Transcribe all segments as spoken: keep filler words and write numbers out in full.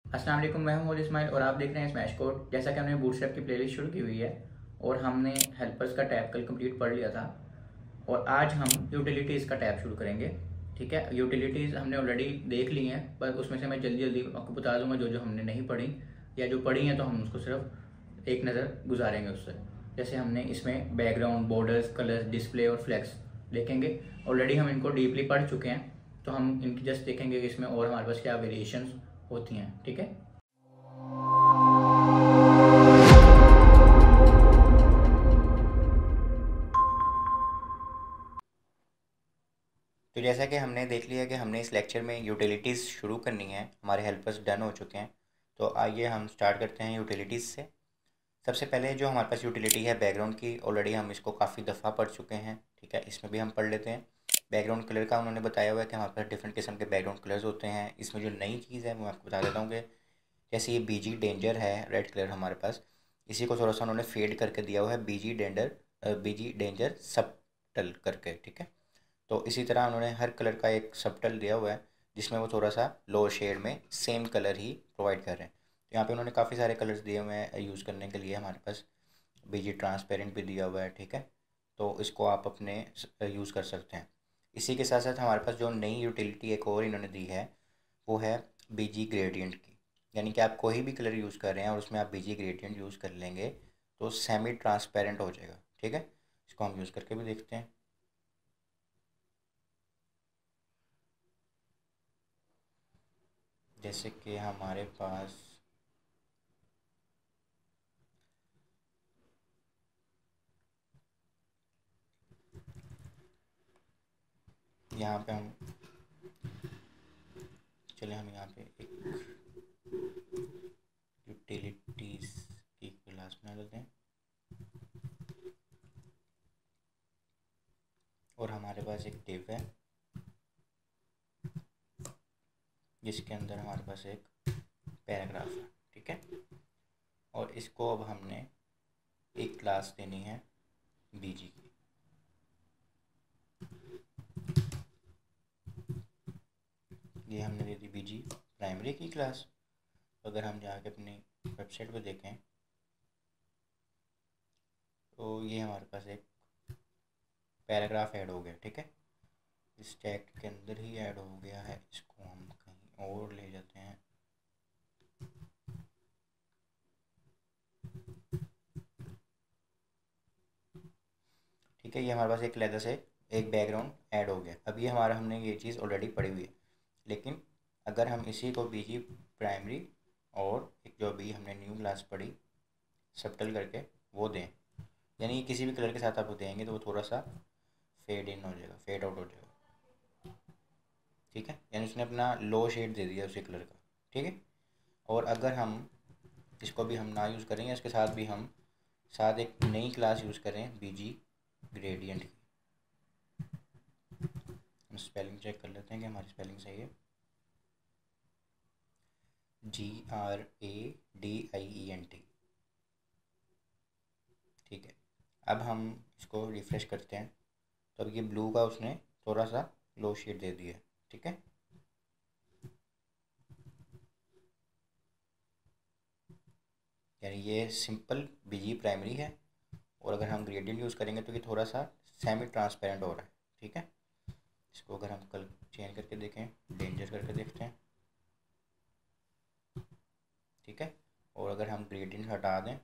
अस्सलाम वालेकुम, मैं हूं मोल इस्माइल और आप देख रहे हैं स्मैश कोड। जैसा कि हमने बूटस्ट्रैप की प्लेलिस्ट शुरू की हुई है और हमने हेल्पर्स का टैब कल कंप्लीट पढ़ लिया था और आज हम यूटिलिटीज़ का टैब शुरू करेंगे। ठीक है, यूटिलिटीज़ हमने ऑलरेडी देख ली हैं, पर उसमें से मैं जल्दी जल्दी आपको बता दूंगा जो जो हमने नहीं पढ़ी या जो पढ़ी हैं तो हम उसको सिर्फ एक नज़र गुजारेंगे उससे। जैसे हमने इसमें बैकग्राउंड, बॉर्डर्स, कलर्स, डिस्प्ले और फ्लैक्स देखेंगे। ऑलरेडी हम इनको डीपली पढ़ चुके हैं, तो हम इनकी जस्ट देखेंगे कि इसमें और हमारे पास क्या वेरिएशंस होती हैं। ठीक है, तो जैसा कि हमने देख लिया कि हमने इस लेक्चर में यूटिलिटीज़ शुरू करनी है, हमारे हेल्पर्स डन हो चुके हैं। तो आइए हम स्टार्ट करते हैं यूटिलिटीज़ से। सबसे पहले जो हमारे पास यूटिलिटी है बैकग्राउंड की, ऑलरेडी हम इसको काफ़ी दफ़ा पढ़ चुके हैं। ठीक है, इसमें भी हम पढ़ लेते हैं। बैकग्राउंड कलर का उन्होंने बताया हुआ है कि हमारे पास डिफरेंट किस्म के बैकग्राउंड कलर्स होते हैं। इसमें जो नई चीज़ है वो मैं आपको बता देता हूँ कि जैसे ये बीजी डेंजर है, रेड कलर हमारे पास, इसी को थोड़ा सा उन्होंने फेड करके दिया हुआ है, BG danger BG danger subtle करके। ठीक है, तो इसी तरह उन्होंने हर कलर का एक सबटल दिया हुआ है जिसमें वो थोड़ा सा लो शेड में सेम कलर ही प्रोवाइड कर रहे हैं। तो यहाँ पे उन्होंने काफ़ी सारे कलर्स दिए हुए हैं यूज़ करने के लिए। हमारे पास बीजी ट्रांसपेरेंट भी दिया हुआ है। ठीक है, तो इसको आप अपने यूज़ कर सकते हैं। इसी के साथ साथ हमारे पास जो नई यूटिलिटी एक और इन्होंने दी है वो है बीजी ग्रेडियंट की। यानी कि आप कोई भी कलर यूज़ कर रहे हैं और उसमें आप बीजी ग्रेडियंट यूज़ कर लेंगे तो सेमी ट्रांसपेरेंट हो जाएगा। ठीक है, इसको हम यूज़ करके भी देखते हैं। जैसे कि हमारे पास यहाँ पे हम चले हम यहाँ पे एक यूटिलिटीज़ की क्लास बना लेते हैं और हमारे पास एक डिव है जिसके अंदर हमारे पास एक पैराग्राफ है। ठीक है, और इसको अब हमने एक क्लास देनी है बीजी की। ये हमने दे दी बीजी प्राइमरी की क्लास। अगर हम जाके अपनी वेबसाइट पर देखें तो ये हमारे पास एक पैराग्राफ ऐड हो गया। ठीक है, इस टैग के अंदर ही ऐड हो गया है। इसको हम कहीं और ले जाते हैं। ठीक है, ये हमारे पास एक अलग से एक बैकग्राउंड ऐड हो गया। अब ये हमारा हमने ये चीज़ ऑलरेडी पढ़ी हुई है, लेकिन अगर हम इसी को बीजी प्राइमरी और एक जो भी हमने न्यू क्लास पढ़ी सबटल करके वो दें, यानी किसी भी कलर के साथ आप वो देंगे तो वो थोड़ा सा फेड इन हो जाएगा, फेड आउट हो जाएगा। ठीक है, यानी उसने अपना लो शेड दे दिया उसी कलर का। ठीक है, और अगर हम इसको भी हम ना यूज़ करें, इसके साथ भी हम साथ एक नई क्लास यूज़ करें बीजी ग्रेडियंट की। हम स्पेलिंग चेक कर लेते हैं कि हमारी स्पेलिंग सही है। G R A D I E N T. ठीक है, अब हम इसको रिफ़्रेश करते हैं तो अब ये ब्लू का उसने थोड़ा सा लो शेड दे दिया है। ठीक है, यानी ये सिंपल बीजी प्राइमरी है और अगर हम ग्रेडियंट यूज़ करेंगे तो ये थोड़ा सा सेमी ट्रांसपेरेंट हो रहा है। ठीक है, इसको अगर हम कल चेंज करके देखें, डेंजर करके देखते हैं। ठीक है, और अगर हम ग्रेडियंट हटा दें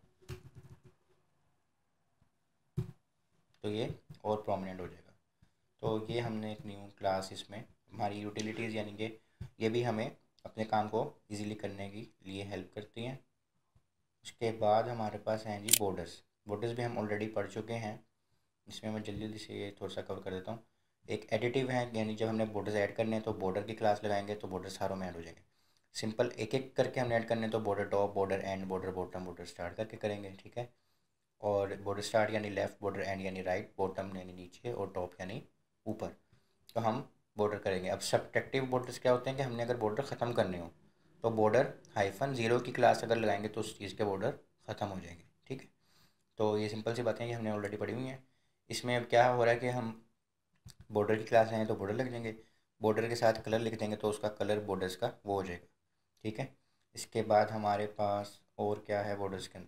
तो ये और प्रोमिनेंट हो जाएगा। तो ये हमने एक न्यू क्लास इसमें हमारी यूटिलिटीज़, यानी कि ये भी हमें अपने काम को इजीली करने के लिए हेल्प करती हैं। उसके बाद हमारे पास हैं जी बॉर्डर्स। बॉर्डर्स भी हम ऑलरेडी पढ़ चुके हैं, इसमें मैं जल्दी जल्दी से ये थोड़ा सा कवर कर देता हूँ। एक एडिटिव है, यानी जब हमने बॉर्डर्स ऐड करने हैं तो बॉर्डर की क्लास लगाएंगे तो बॉर्डर सारों में ऐड हो जाएंगे। सिंपल एक एक करके हमने ऐड करने हैं तो border top, border end, border bottom, border start करके करेंगे। ठीक है, और बॉर्डर स्टार्ट यानी लेफ़्ट, बॉर्डर एंड यानी राइट, बॉटम यानी नीचे और टॉप यानी ऊपर। तो हम बॉर्डर करेंगे। अब सब्ट्रैक्टिव बॉर्डर्स क्या होते हैं कि हमने अगर बॉर्डर ख़त्म करने हो तो बॉर्डर हाइफन ज़ीरो की क्लास अगर लगाएंगे तो उस चीज़ के बॉर्डर ख़त्म हो जाएंगे। ठीक है, तो ये सिंपल सी बातें हैं, ये हमने ऑलरेडी पढ़ी हुई हैं। इसमें अब क्या हो रहा है कि हम बॉर्डर की क्लास हैं तो बॉर्डर लग जाएंगे, बॉर्डर के साथ कलर लिख देंगे तो उसका कलर बॉर्डर्स का वो हो जाएगा। ठीक है, इसके बाद हमारे पास और क्या है बॉर्डर्स के अंदर,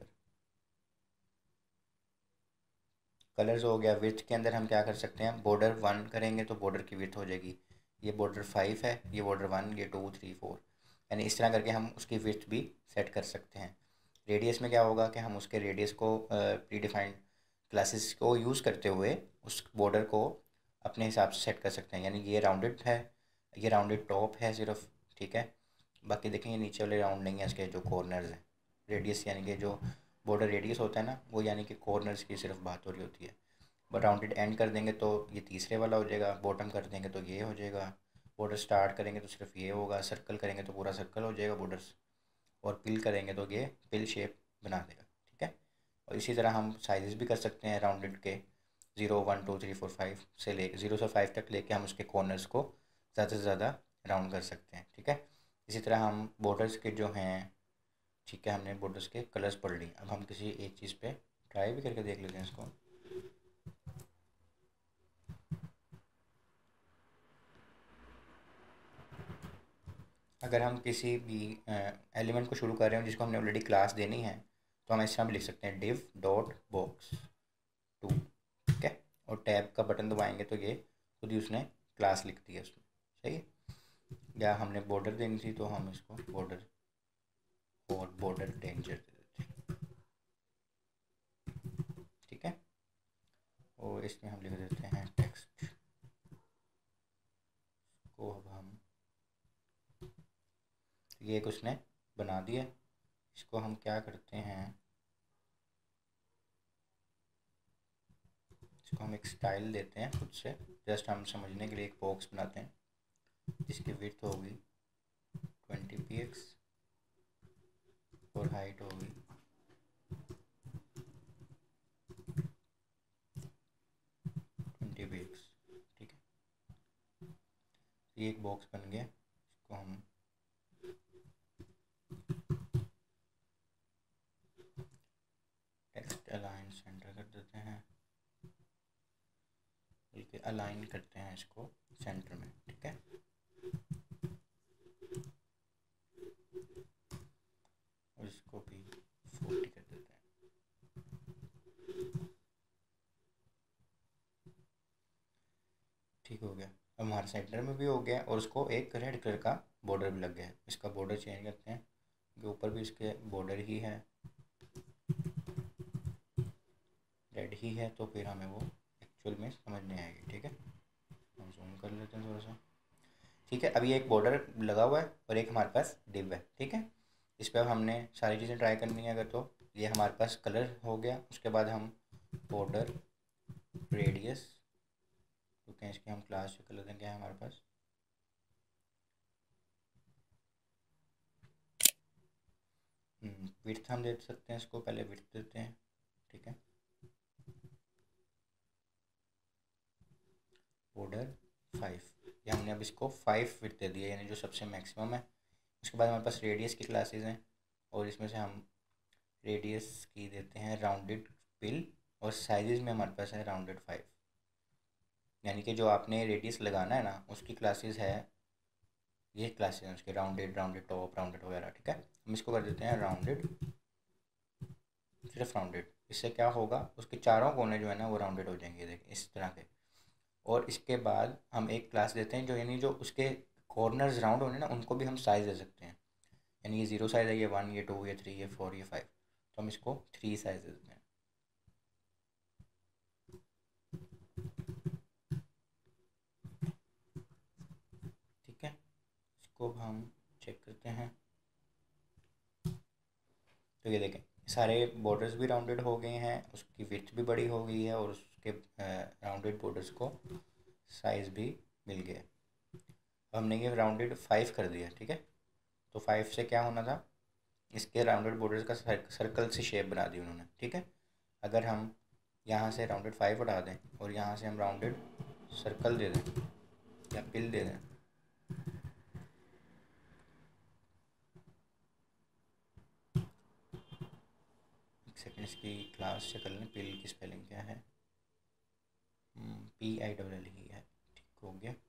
कलर्स हो गया। विड्थ के अंदर हम क्या कर सकते हैं, बॉर्डर वन करेंगे तो बॉर्डर की विड्थ हो जाएगी, ये बॉर्डर फाइव है, ये बॉर्डर वन, ये टू थ्री फोर, यानी इस तरह करके हम उसकी विड्थ भी सेट कर सकते हैं। रेडियस में क्या होगा कि हम उसके रेडियस को प्री डिफाइंड क्लासेस को यूज़ करते हुए उस बॉर्डर को अपने हिसाब से सेट कर सकते हैं, यानी ये राउंडेड है, ये राउंडेड टॉप है सिर्फ, ठीक है। बाकी देखेंगे नीचे वाले राउंड नहीं है, इसके जो कॉर्नर्स हैं। रेडियस यानी कि जो बॉर्डर रेडियस होता है ना, वो यानी कि कॉर्नर्स की सिर्फ बात हो रही होती है। बट राउंडेड एंड कर देंगे तो ये तीसरे वाला हो जाएगा, बॉटम कर देंगे तो ये हो जाएगा, बॉर्डर स्टार्ट करेंगे तो सिर्फ ये होगा, सर्कल करेंगे तो पूरा सर्कल हो जाएगा बॉर्डर्स, और पिल करेंगे तो ये पिल शेप बना देगा, ठीक है। और इसी तरह हम साइजेस भी कर सकते हैं राउंडेड के, zero one two three four five से लेके ज़ीरो से फाइव तक लेके हम उसके कॉर्नर्स को ज़्यादा से ज़्यादा राउंड कर सकते हैं, ठीक है। इसी तरह हम बॉर्डर्स के जो हैं, ठीक है, हमने बॉर्डर्स के कलर्स पढ़ ली। अब हम किसी एक चीज़ पे ट्राई भी करके देख लेते हैं इसको। अगर हम किसी भी एलिमेंट को शुरू कर रहे हो जिसको हमने ऑलरेडी क्लास देनी है, तो हम इस तरह भी लिख सकते हैं, डिव डॉट बॉक्स टू, ठीक है। और टैब का बटन दबाएंगे तो ये खुद ही उसने क्लास लिख दी है उसमें, सही है। या हमने बॉर्डर देनी थी तो हम इसको बॉर्डर और बॉर्डर डेंजर दे देते हैं, ठीक है। और इसमें हम लिख देते हैं टेक्स्ट को। अब हम ये कुछ ने बना दिया, इसको हम क्या करते हैं, इसको हम एक स्टाइल देते हैं खुद से, जस्ट हम समझने के लिए एक बॉक्स बनाते हैं जिसकी विड्थ होगी ट्वेंटी पी एक्स और हाइट होगी ट्वेंटी पी एक्स, ठीक है। ये एक बॉक्स बन गया, इसको हम टेक्स्ट अलाइन सेंटर कर देते हैं, बल्कि अलाइन करते हैं इसको सेंटर में, ठीक है। और इसको भी फोर्टी कर देते हैं, ठीक हो गया। अब हमारे सेंटर में भी हो गया और उसको एक रेड कलर का बॉर्डर भी लग गया है। इसका बॉर्डर चेंज करते हैं, क्योंकि ऊपर भी इसके बॉर्डर ही है, रेड ही है, तो फिर हमें वो एक्चुअल में समझ नहीं आएगी, ठीक है। हम जूम कर लेते हैं थोड़ा सा, ठीक है। अभी एक बॉर्डर लगा हुआ है और एक हमारे पास डिव है, ठीक है। इस पर अब हमने सारी चीज़ें ट्राई करनी है अगर, तो ये हमारे पास कलर हो गया। उसके बाद हम बॉर्डर रेडियस, क्योंकि हैं इसकी हम क्लास से कलर देंगे हमारे पास, विड्थ हम दे सकते हैं इसको, पहले विड्थ देते हैं, ठीक है। बॉर्डर फाइव, ये हमने अब इसको फाइव विड्थ दे दिया, यानी जो सबसे मैक्सिमम है। उसके बाद हमारे पास रेडियस की क्लासेस हैं और इसमें से हम रेडियस की देते हैं राउंडेड पिल, और साइजेस में हमारे पास है राउंडेड फाइव, यानी कि जो आपने रेडियस लगाना है ना उसकी क्लासेस है, ये क्लासेस हैं उसके, राउंडेड, राउंडेड टॉप, राउंडेड वगैरह, ठीक है। हम इसको कर देते हैं राउंडेड, सिर्फ राउंडेड। इससे क्या होगा, उसके चारों कोने जो है ना वो राउंडेड हो जाएंगे, देखिए इस तरह के। और इसके बाद हम एक क्लास देते हैं जो, यानी जो उसके कॉर्नर्स राउंड होने ना उनको भी हम साइज़ दे सकते हैं, यानी ये ज़ीरो साइज़ है, ये वन, ये टू, ये थ्री, ये फोर, ये फाइव, तो हम इसको थ्री साइज दे देते हैं, ठीक है। इसको हम चेक करते हैं, तो ये देखें सारे बॉर्डर्स भी राउंडेड हो गए हैं, उसकी विड्थ भी बड़ी हो गई है और उसके राउंडेड बॉर्डर्स को साइज़ भी मिल गया। हमने ये राउंडेड फाइव कर दिया, ठीक है। तो फाइव से क्या होना था, इसके राउंडेड बॉर्डर्स का सर्कल से शेप बना दी उन्होंने, ठीक है। अगर हम यहाँ से राउंडेड फाइव उठा दें और यहाँ से हम राउंडेड सर्कल दे दें या पिल दे दें, एक सेकेंड इसकी क्लास से कर लें, पिल की स्पेलिंग क्या है, पी आई डबल एल ही है, ठीक हो गया।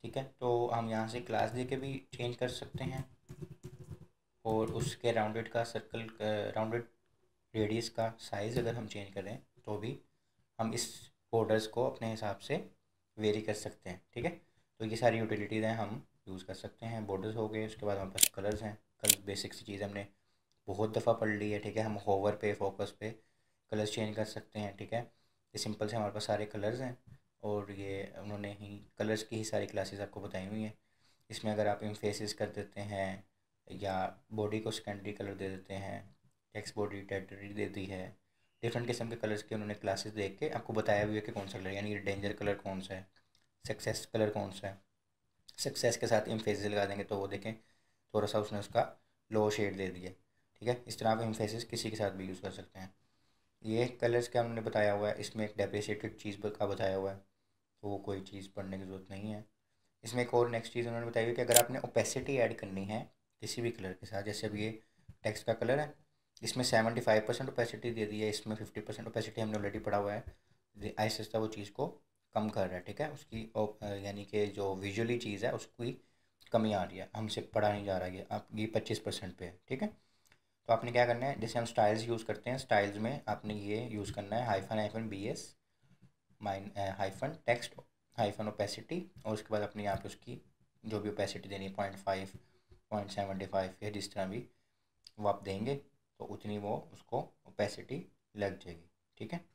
ठीक है। तो हम यहाँ से क्लास दे के भी चेंज कर सकते हैं, और उसके राउंडेड का सर्कल राउंडेड रेडियस का साइज़ अगर हम चेंज करें तो भी हम इस बॉर्डर्स को अपने हिसाब से वेरी कर सकते हैं, ठीक है। तो ये सारी यूटिलिटीज़ हैं, हम यूज़ कर सकते हैं। बॉर्डर्स हो गए, उसके बाद हमारे पास कलर्स हैं। कलर बेसिक सी चीज़ हमने बहुत दफ़ा पढ़ ली है, ठीक है। हम होवर पे, फोकस पे कलर्स चेंज कर सकते हैं, ठीक है। ये सिंपल से हमारे पास सारे कलर्स हैं, और ये उन्होंने ही कलर्स की ही सारी क्लासेस आपको बताई हुई हैं। इसमें अगर आप इम्फेसिस कर देते हैं या बॉडी को सेकेंडरी कलर दे देते हैं, टेक्स्ट बॉडी टेरिटरी दे दी है, डिफरेंट किस्म के कलर्स की उन्होंने क्लासेस देख के आपको बताया हुआ है कि कौन सा कलर, यानी डेंजर कलर कौन सा है, सक्सेस कलर कौन सा है। सक्सेस के साथ इम्फेसिस लगा देंगे तो वो देखें थोड़ा सा उसने उसका लो शेड दे दिया, ठीक है। इस तरह आप इम्फेसिस किसी के साथ भी यूज़ कर सकते हैं। ये कलर्स का उन्होंने बताया हुआ है, इसमें एक डेप्रिसिएटेड चीज़ का बताया हुआ है, तो वो कोई चीज़ पढ़ने की ज़रूरत नहीं है। इसमें एक और नेक्स्ट चीज़ उन्होंने बताई हुई कि अगर आपने ओपेसिटी ऐड करनी है किसी भी कलर के साथ, जैसे अब ये टेक्स्ट का कलर है, इसमें सेवेंटी फाइव परसेंट ओपेसिटी दे दी है, इसमें फिफ्टी परसेंट ओपेसिटी हमने ऑलरेडी पढ़ा हुआ है। आहिस्ता आहिस्ता वो चीज़ को कम कर रहा है, ठीक है। उसकी यानी कि जो विजुअली चीज़ है उसकी कमी आ रही है, हमसे पढ़ा नहीं जा रहा है। आप ये पच्चीस परसेंट पे है, ठीक है। तो आपने क्या करना है, जैसे हम स्टाइल्स यूज़ करते हैं, स्टाइल्स में आपने ये यूज़ करना है hyphen hyphen B S mine hyphen text hyphen opacity, और उसके बाद अपने यहाँ पे उसकी जो भी ओपेसिटी देनी है point five point seventy five या जिस तरह भी वो आप देंगे तो उतनी वो उसको ओपेसिटी लग जाएगी, ठीक है।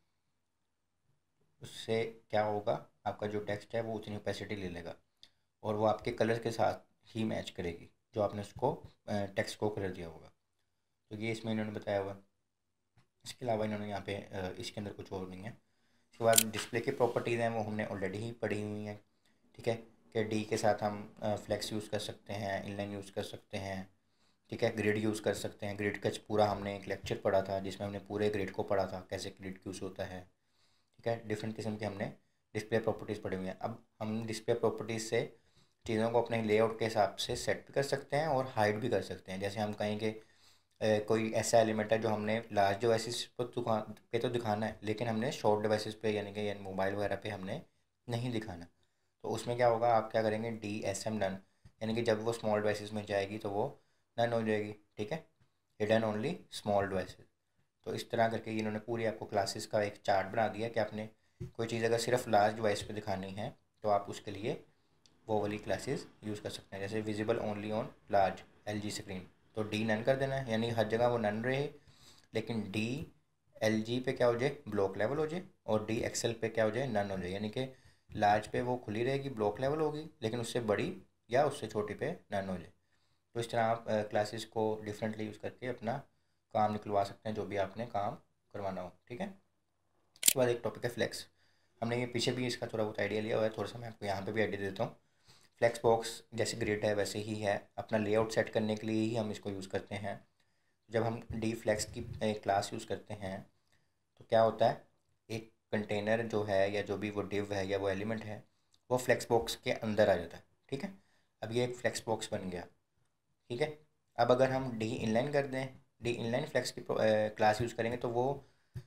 उससे क्या होगा, आपका जो टेक्स्ट है वो उतनी ओपेसिटी ले लेगा, और वो आपके कलर के साथ ही मैच करेगी जो आपने उसको टेक्स्ट को कलर दिया होगा। तो ये इसमें इन्होंने बताया हुआ है। इसके अलावा इन्होंने यहाँ पे इसके अंदर कुछ और नहीं है। इसके बाद डिस्प्ले की प्रॉपर्टीज़ हैं वो हमने ऑलरेडी ही पढ़ी हुई हैं, ठीक है। कि डी के साथ हम फ्लेक्स यूज़ कर सकते हैं, इनलाइन यूज़ कर सकते हैं, ठीक है। ग्रिड यूज़ कर सकते हैं। ग्रिड का पूरा हमने एक लेक्चर पढ़ा था जिसमें हमने पूरे ग्रिड को पढ़ा था, कैसे ग्रिड यूज़ होता है, ठीक है। डिफरेंट किस्म के हमने डिस्प्ले प्रॉपर्टीज़ पढ़ी हुई हैं। अब हम डिस्प्ले प्रॉपर्टीज़ से चीज़ों को अपने लेआउट के हिसाब से सेट भी कर सकते हैं और हाइड भी कर सकते हैं। जैसे हम कहेंगे कोई ऐसा एलिमेंट है जो हमने लार्ज डिवाइसेस पर दुकान पे तो दिखाना है, लेकिन हमने शॉर्ट डिवाइसेस पे यानी कि मोबाइल वगैरह पे हमने नहीं दिखाना, तो उसमें क्या होगा, आप क्या करेंगे, डी एस एम नन, यानी कि जब वो स्मॉल डिवाइसेस में जाएगी तो वो नन हो जाएगी, ठीक है। Hidden only small devices. तो इस तरह करके इन्होंने पूरी आपको क्लासेस का एक चार्ट बना दिया कि आपने कोई चीज़ अगर सिर्फ लार्ज डिवाइस पे दिखानी है तो आप उसके लिए वो वाली क्लासेस यूज़ कर सकते हैं। जैसे visible only on large L G screen, तो डी नन कर देना है, यानी हर जगह वो नन रहे, लेकिन डी एल जी पे क्या हो जाए, ब्लॉक लेवल हो जाए, और डी एक्सएल पे क्या हो जाए, नन हो जाए। यानी कि लार्ज पे वो खुली रहेगी, ब्लॉक लेवल होगी, लेकिन उससे बड़ी या उससे छोटी पे नन हो जाए। तो इस तरह आप क्लासेस को डिफरेंटली यूज़ करके अपना काम निकलवा सकते हैं, जो भी आपने काम करवाना हो, ठीक है। उसके बाद एक टॉपिक है फ्लेक्स। हमने ये पीछे भी इसका थोड़ा बहुत आइडिया लिया हुआ है, थोड़ा सा मैं आपको यहाँ पे भी आइडिया देता हूँ। फ्लेक्स बॉक्स जैसे ग्रिड है वैसे ही है, अपना लेआउट सेट करने के लिए ही हम इसको यूज़ करते हैं। जब हम डी फ्लेक्स की क्लास यूज़ करते हैं तो क्या होता है, एक कंटेनर जो है या जो भी वो डिव है या वो एलिमेंट है वो फ्लेक्स बॉक्स के अंदर आ जाता है, ठीक है। अब ये एक फ्लेक्स बॉक्स बन गया, ठीक है। अब अगर हम डी इनलाइन कर दें, डी इनलाइन फ्लेक्स की क्लास यूज़ करेंगे तो वो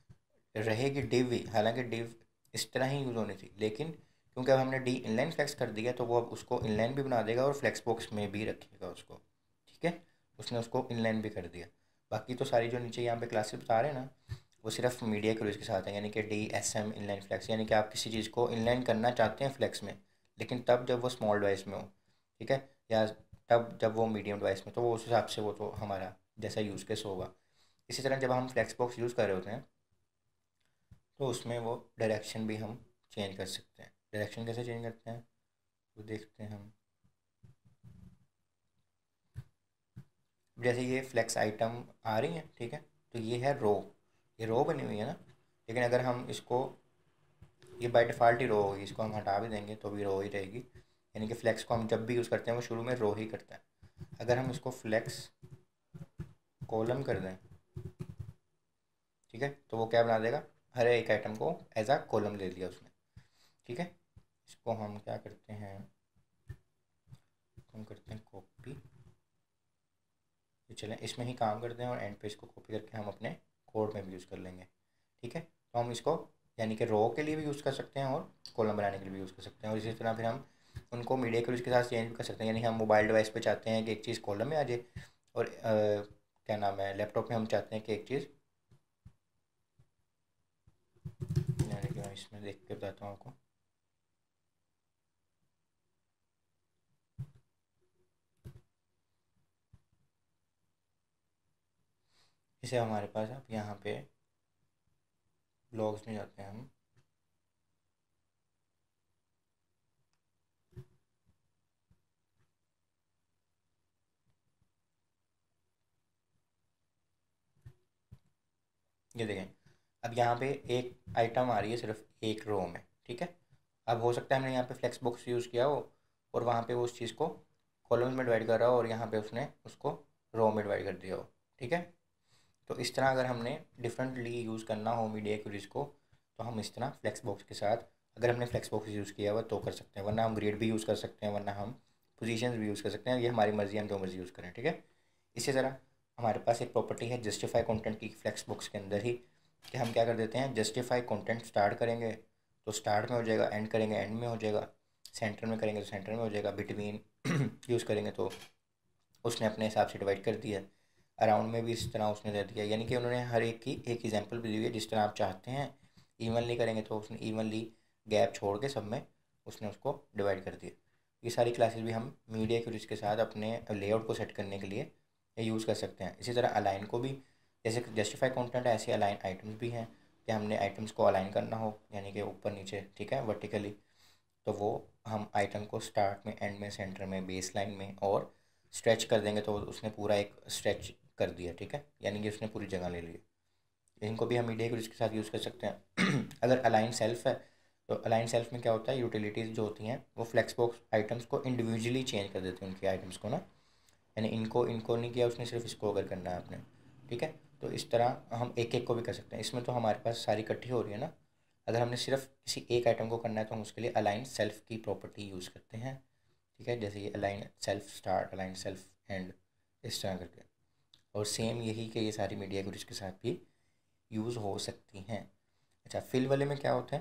रहेगी डिव ही, हालांकि डिव इस तरह ही यूज़ होनी थी, लेकिन क्योंकि अब हमने डी इनलाइन फ्लेक्स कर दिया तो वो अब उसको इनलाइन भी बना देगा और फ्लेक्स बॉक्स में भी रखेगा उसको, ठीक है। उसने उसको इनलाइन भी कर दिया। बाकी तो सारी जो नीचे यहाँ पे क्लासेस बता रहे हैं ना, वो सिर्फ मीडिया के यूज़ के साथ है, यानी कि D S M inline flex, यानी कि आप किसी चीज़ को इनलाइन करना चाहते हैं फ्लेक्स में, लेकिन तब जब वो स्मॉल डिवाइस में हो, ठीक है, या तब जब वो मीडियम डिवाइस में, तो वो उस हिसाब से वो तो हमारा जैसा यूज़ केस होगा। इसी तरह जब हम फ्लेक्स बॉक्स यूज़ कर रहे होते हैं तो उसमें वो डायरेक्शन भी हम चेंज कर सकते हैं। डायरेक्शन कैसे चेंज करते हैं वो देखते हैं हम। जैसे ये फ्लेक्स आइटम आ रही है, ठीक है, तो ये है रो, ये रो बनी हुई है ना, लेकिन अगर हम इसको, ये बाय डिफ़ॉल्ट ही रो होगी, इसको हम हटा भी देंगे तो भी रो ही रहेगी, यानी कि फ्लेक्स को हम जब भी यूज़ करते हैं वो शुरू में रो ही करता है। अगर हम इसको फ्लेक्स कॉलम कर दें, ठीक है, तो वो क्या बना देगा, हर एक आइटम को एज आ कॉलम ले लिया उसने, ठीक है। इसको हम क्या करते हैं, हम करते हैं कॉपी, चलें इसमें ही काम करते हैं और एंड पे इसको कॉपी करके हम अपने कोड में भी यूज़ कर लेंगे, ठीक है। तो हम इसको यानी कि रो के लिए भी यूज़ कर सकते हैं और कॉलम बनाने के लिए भी यूज़ कर सकते हैं, और इसी तरह फिर हम उनको मीडिया के उसके साथ चेंज भी कर सकते हैं, यानी हम मोबाइल डिवाइस पे चाहते हैं कि एक चीज़ कॉलम में आ जाए, और अ, क्या नाम है, लैपटॉप में हम चाहते हैं कि एक चीज़, यानी कि मैं इसमें देख के बताता हूँ आपको। जैसे हमारे पास अब यहाँ पे ब्लॉग्स में जाते हैं हम, ये देखें, अब यहाँ पे एक आइटम आ रही है सिर्फ एक रो में, ठीक है। अब हो सकता है हमने यहाँ पे फ्लेक्स बॉक्स यूज़ किया हो, और वहाँ पे वो उस चीज़ को कॉलम्स में डिवाइड कर रहा हो, और यहाँ पे उसने उसको रो में डिवाइड कर दिया हो, ठीक है। तो इस तरह अगर हमने डिफरेंटली यूज़ करना हो मीडिया क्यूरीज को, तो हम इस तरह फ्लेक्स बॉक्स के साथ, अगर हमने फ्लेक्स बॉक्स यूज़ किया हुआ तो कर सकते हैं, वरना हम ग्रिड भी यूज़ कर सकते हैं, वरना हम पोजीशंस भी यूज़ कर सकते हैं, ये हमारी मर्ज़ी, हम जो मर्ज़ी यूज़ करें, ठीक है। इसी तरह हमारे पास एक प्रॉपर्टी है जस्टिफाई कंटेंट की फ्लेक्स बॉक्स के अंदर ही, कि हम क्या कर देते हैं, जस्टिफाई कंटेंट स्टार्ट करेंगे तो स्टार्ट में हो जाएगा, एंड करेंगे एंड में हो जाएगा, सेंटर में करेंगे तो सेंटर में हो जाएगा, बिटवीन यूज़ करेंगे तो उसने अपने हिसाब से डिवाइड कर दिया, अराउंड में भी इस तरह उसने दे दिया, यानी कि उन्होंने हर एक की एक एग्जांपल भी दी हुई है, जिस तरह आप चाहते हैं। इवनली करेंगे तो उसने इवनली गैप छोड़ के सब में उसने उसको डिवाइड कर दिया। ये सारी क्लासेस भी हम मीडिया क्यूरीज के साथ अपने लेआउट को सेट करने के लिए यूज़ कर सकते हैं। इसी तरह अलाइन को भी, जैसे जस्टिफाई कंटेंट है, ऐसे अलाइन आइटम्स भी हैं कि हमने आइटम्स को अलाइन करना हो, यानी कि ऊपर नीचे, ठीक है, वर्टिकली, तो वो हम आइटम को स्टार्ट में, एंड में, सेंटर में, बेस लाइन में और स्ट्रेच कर देंगे तो उसने पूरा एक स्ट्रेच कर दिया, ठीक है, यानी कि उसने पूरी जगह ले ली। इनको भी हम मीडिया के साथ यूज़ कर सकते हैं। अगर अलाइन सेल्फ है, तो अलाइन सेल्फ में क्या होता है, यूटिलिटीज़ जो होती हैं वो फ्लेक्स बॉक्स आइटम्स को इंडिविजुअली चेंज कर देते हैं, उनके आइटम्स को ना, यानी इनको इनको नहीं किया उसने, सिर्फ इसको अगर करना है आपने, ठीक है। तो इस तरह हम एक एक को भी कर सकते हैं, इसमें तो हमारे पास सारी इकट्ठी हो रही है ना। अगर हमने सिर्फ किसी एक आइटम को करना है तो हम उसके लिए अलाइन सेल्फ की प्रॉपर्टी यूज़ करते हैं, ठीक है, जैसे ये align self start, align self end, इस तरह करके। और सेम यही कि ये सारी मीडिया क्यूरीज के साथ भी यूज़ हो सकती हैं। अच्छा, फिल वाले में क्या होता है,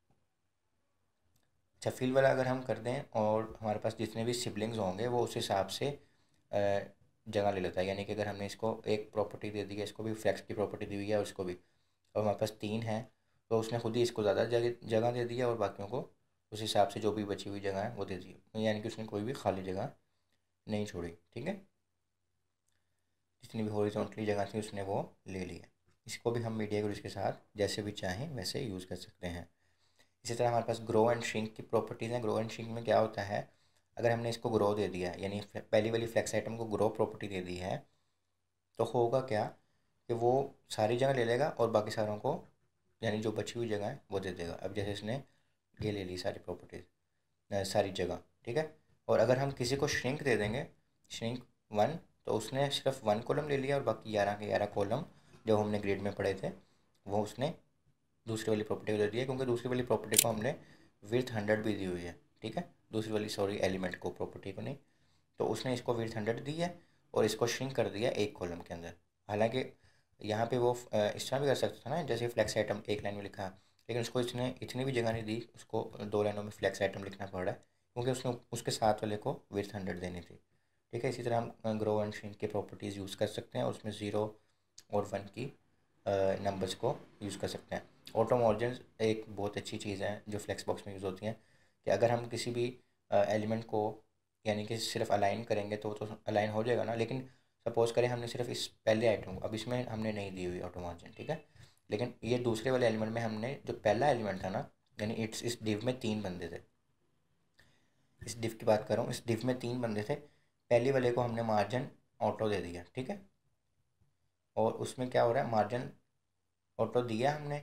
अच्छा फिल वाला अगर हम कर दें और हमारे पास जितने भी सिबलिंग्स होंगे वो उस हिसाब से अ, जगह ले लेता है, यानी कि अगर हमने इसको एक प्रॉपर्टी दे दी है, इसको भी फ्लेक्स की प्रॉपर्टी दी हुई है और इसको भी, और हमारे पास तीन है, तो उसने खुद ही इसको ज़्यादा जगह जगह दे दी है और बाकियों को उस हिसाब से जो भी बची हुई जगह है वो दे दी है, यानी कि उसने कोई भी खाली जगह नहीं छोड़ी, ठीक है। जितनी भी हॉरिजॉन्टली जगह थी उसने वो ले ली है। इसको भी हम मीडिया ग्रुप के साथ जैसे भी चाहें वैसे यूज़ कर सकते हैं। इसी तरह हमारे पास ग्रो एंड श्रिंक की प्रॉपर्टीज़ हैं। ग्रो एंड श्रिंक में क्या होता है, अगर हमने इसको ग्रो दे दिया, यानी पहली वाली फ्लेक्स आइटम को ग्रो प्रॉपर्टी दे दी है, तो होगा क्या कि वो सारी जगह ले लेगा और बाकी सारों को, यानी जो बची हुई जगह है वो दे देगा। अब जैसे इसने ये ले ली सारी प्रॉपर्टीज़, सारी जगह, ठीक है। और अगर हम किसी को श्रिंक दे देंगे, श्रिंक वन, तो उसने सिर्फ वन कॉलम ले लिया और बाकी ग्यारह के ग्यारह कॉलम जो हमने ग्रेड में पढ़े थे वो उसने दूसरी वाली प्रॉपर्टी को दे दिया, क्योंकि दूसरी वाली प्रॉपर्टी को हमने विर्थ हंड्रेड भी दी हुई है, ठीक है, दूसरी वाली सॉरी एलिमेंट को, प्रॉपर्टी को नहीं। तो उसने इसको विर्थ हंड्रेड दी है और इसको श्रिंक कर दिया एक कॉलम के अंदर। हालांकि यहाँ पे वो अ, इस तरह भी कर सकता था ना, जैसे फ्लैक्स आइटम एक लाइन में लिखा, लेकिन उसको इसने इतनी भी जगह नहीं दी, उसको दो लाइनों में फ्लैक्स आइटम लिखना पड़ रहा है, क्योंकि उसने उसके साथ वाले को विर्थ हंड्रेड देनी थी, ठीक है। इसी तरह हम ग्रो एंड श्रिंक की प्रॉपर्टीज़ यूज़ कर सकते हैं और उसमें ज़ीरो और वन की नंबर्स को यूज़ कर सकते हैं। ऑटो मार्जिन एक बहुत अच्छी चीज़ है जो फ्लेक्स बॉक्स में यूज़ होती हैं, कि अगर हम किसी भी एलिमेंट को, यानी कि सिर्फ अलाइन करेंगे तो तो अलाइन हो जाएगा ना, लेकिन सपोज़ करें हमने सिर्फ इस पहले आइटम को, अब इसमें हमने नहीं दी हुई ऑटो मार्जिन, ठीक है, लेकिन ये दूसरे वाले एलिमेंट में हमने, जो पहला एलिमेंट था ना, यानी इट्स इस डिव में तीन बंदे थे, इस डिव की बात कर रहा हूँ, इस डिव में तीन बंदे थे, पहले वाले को हमने मार्जिन ऑटो दे दिया, ठीक है। और उसमें क्या हो रहा है, मार्जिन ऑटो दिया हमने,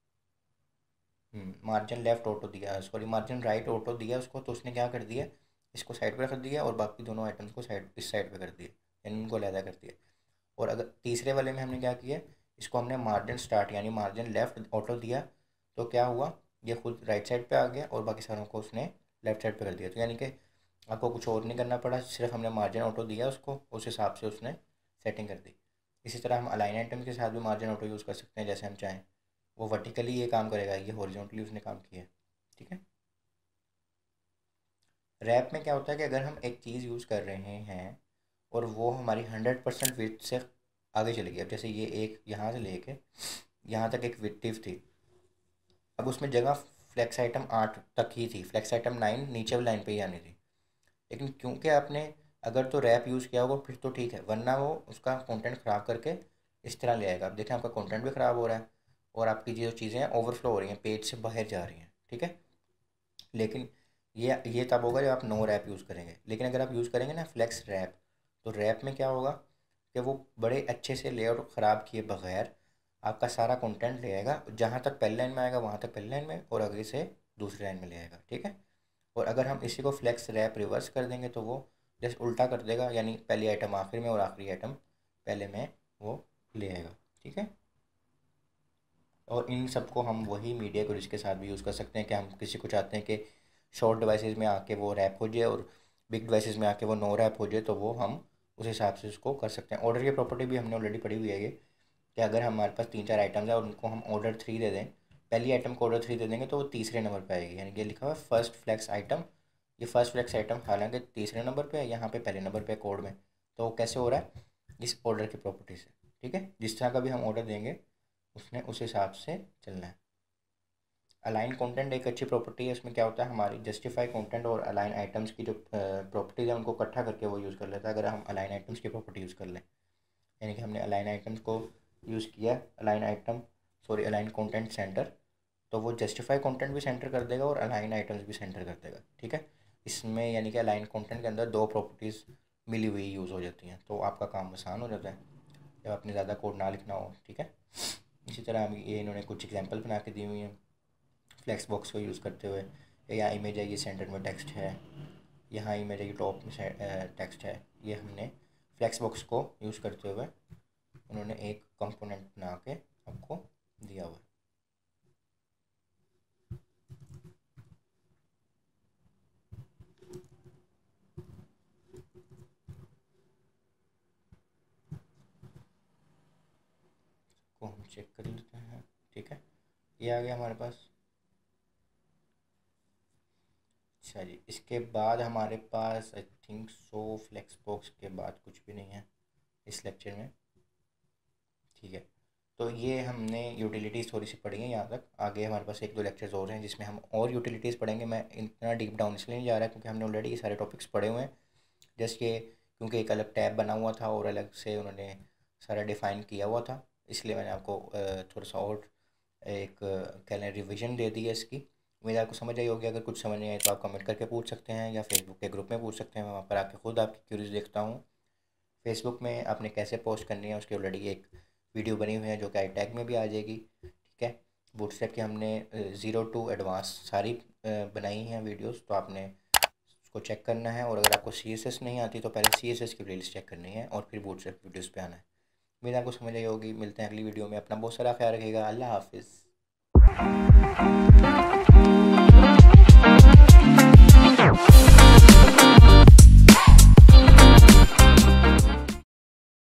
मार्जिन लेफ्ट ऑटो दिया, सॉरी मार्जिन राइट ऑटो दिया उसको, तो उसने क्या कर दिया, इसको साइड पे रख दिया और बाकी दोनों आइटम्स को साइड इस साइड पे कर दिया, यानी इनको अलग कर दिया। और अगर तीसरे वाले में हमने क्या किया, इसको हमने मार्जिन स्टार्ट यानी मार्जिन लेफ्ट ऑटो दिया, तो क्या हुआ, ये खुद राइट साइड पे आ गया और बाकी सारों को उसने लेफ्ट साइड पे कर दिया। तो यानी कि आपको कुछ और नहीं करना पड़ा, सिर्फ हमने मार्जिन ऑटो दिया उसको, उस हिसाब से उसने सेटिंग कर दी। इसी तरह हम अलाइन आइटम के साथ भी मार्जिन ऑटो यूज़ कर सकते हैं, जैसे हम चाहें। वो वर्टिकली ये काम करेगा, ये हॉरिजॉन्टली उसने काम किया है, ठीक है। रैप में क्या होता है कि अगर हम एक चीज़ यूज़ कर रहे हैं और वो हमारी हंड्रेड परसेंट विड्थ से आगे चली गई, अब जैसे ये एक यहाँ से लेके यहाँ तक एक विड्थ थी, अब उसमें जगह फ्लेक्स आइटम आठ तक ही थी, फ्लेक्स आइटम नाइन नीचे वाली लाइन पे ही आनी थी। लेकिन क्योंकि आपने अगर तो रैप यूज़ किया होगा फिर तो ठीक है, वरना वो उसका कंटेंट ख़राब करके इस तरह ले आएगा। अब देखें आपका कंटेंट भी ख़राब हो रहा है और आपकी जो चीज़ें हैं ओवरफ्लो हो रही हैं, पेज से बाहर जा रही हैं, ठीक है। लेकिन ये ये तब होगा जब आप नो रैप यूज़ करेंगे। लेकिन अगर आप यूज़ करेंगे ना फ्लेक्स रैप, तो रैप में क्या होगा कि वो बड़े अच्छे से लेआउट ख़राब किए बगैर आपका सारा कंटेंट ले आएगा, जहाँ तक पहली लाइन में आएगा वहाँ तक पहली लाइन में और आगे से दूसरी लाइन में ले आएगा, ठीक है। और अगर हम इसी को फ्लेक्स रैप रिवर्स कर देंगे तो वो जैसे उल्टा कर देगा, यानी पहली आइटम आखिर में और आखिरी आइटम पहले में वो ले आएगा, ठीक है। और इन सबको हम वही मीडिया को जिसके साथ भी यूज़ कर सकते हैं कि हम किसी को चाहते हैं कि शॉर्ट डिवाइसेस में आके वो रैप हो जाए और बिग डिवाइसेस में आके वो नो रैप हो जाए, तो वो हम उस हिसाब से उसको कर सकते हैं। ऑर्डर की प्रॉपर्टी भी हमने ऑलरेडी पढ़ी हुई है ये, कि अगर हमारे पास तीन चार आइटम्स है और उनको हम ऑर्डर थ्री दे दें, पहली आइटम को ऑर्डर थ्री दे देंगे तो वो तीसरे नंबर पर आएगी, यानी कि लिखा हुआ है फर्स्ट फ्लैक्स आइटम। ये फर्स्ट फ्लैक्स आइटम हालांकि तीसरे नंबर पे है, यहाँ पे पहले नंबर पे कोड में, तो वो कैसे हो रहा है इस ऑर्डर की प्रॉपर्टी से, ठीक है। जिस तरह का भी हम ऑर्डर देंगे उसने उस हिसाब से चलना है। अलाइन कंटेंट एक अच्छी प्रॉपर्टी है, इसमें क्या होता है हमारी जस्टिफाई कंटेंट और अलाइन आइटम्स की जो प्रॉपर्टीज़ है उनको इकट्ठा करके वो यूज़ कर लेता है। अगर हम अलाइन आइटम्स की प्रॉपर्टी यूज़ कर लें, यानी कि हमने अलाइन आइटम्स को यूज़ किया, align item sorry align content centre, तो वो जस्टिफाई कंटेंट भी सेंटर कर देगा और अलाइन आइटम्स भी सेंटर कर देगा, ठीक है। इसमें यानी कि अलाइन कंटेंट के अंदर दो प्रॉपर्टीज़ मिली हुई यूज़ हो जाती हैं, तो आपका काम आसान हो जाता है जब आपने ज़्यादा कोड ना लिखना हो, ठीक है। इसी तरह हम ये इन्होंने कुछ एग्जांपल बना के दी हुई हैं फ्लेक्स बॉक्स को यूज़ करते हुए। यहाँ इमेज है, ये सेंटर में टेक्स्ट है, यहाँ इमेज है, ये टॉप में टेक्स्ट है। ये हमने फ्लेक्स बॉक्स को यूज़ करते हुए उन्होंने एक कंपोनेंट बना के आपको दिया हुआ है। को हम चेक कर लेते हैं, ठीक है। ये आ गया हमारे पास। अच्छा जी, इसके बाद हमारे पास I think so flex box के बाद कुछ भी नहीं है इस लेक्चर में, ठीक है। तो ये हमने यूटिलिटीज़ थोड़ी सी पढ़ी है यहाँ तक। आगे हमारे पास एक दो लेक्चर्स और हैं जिसमें हम और यूटिलिटीज़ पढ़ेंगे। मैं इतना डीप डाउन इसलिए नहीं जा रहा क्योंकि हमने ऑलरेडी ये सारे टॉपिक्स पढ़े हुए हैं। जस्ट ये क्योंकि एक अलग टैब बना हुआ था और अलग से उन्होंने सारा डिफ़ाइन किया हुआ था, इसलिए मैंने आपको थोड़ा सा और एक कह लें रिविज़न दे दी है इसकी। उम्मीद आपको समझ आई होगी। अगर कुछ समझ नहीं आए तो आप कमेंट करके पूछ सकते हैं या फेसबुक के ग्रुप में पूछ सकते हैं, मैं वहाँ पर आके खुद आपकी क्यूरीज देखता हूँ। फेसबुक में आपने कैसे पोस्ट करनी है उसकी ऑलरेडी एक वीडियो बनी हुई है जो कि आई टैग में भी आ जाएगी, ठीक है। बूटस्ट्रैप की हमने ज़ीरो टू एडवांस सारी बनाई हैं वीडियोस, तो आपने उसको चेक करना है। और अगर आपको सी एस एस नहीं आती तो पहले सी एस एस की प्लेलिस्ट चेक करनी है और फिर बूटस्ट्रैप वीडियोस पे आना है। उम्मीद आपको समझ आई होगी। मिलते हैं अगली वीडियो में। अपना बहुत सारा ख्याल रखिएगा। अल्लाह हाफिज़।